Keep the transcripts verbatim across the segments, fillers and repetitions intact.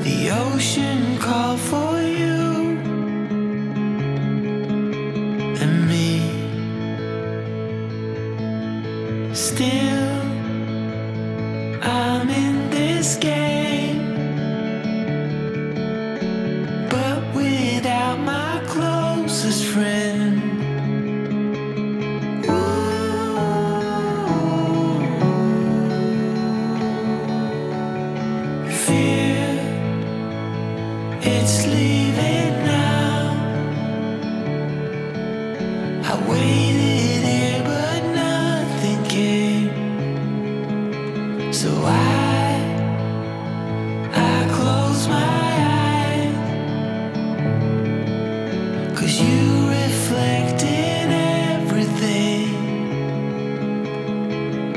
The ocean called for you and me. Still, I'm in this game, but without my closest friend. It's leaving now. I waited here, but nothing came. So I, I close my eyes, 'cause you reflect in everything.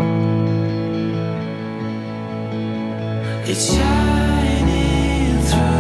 It's shining through.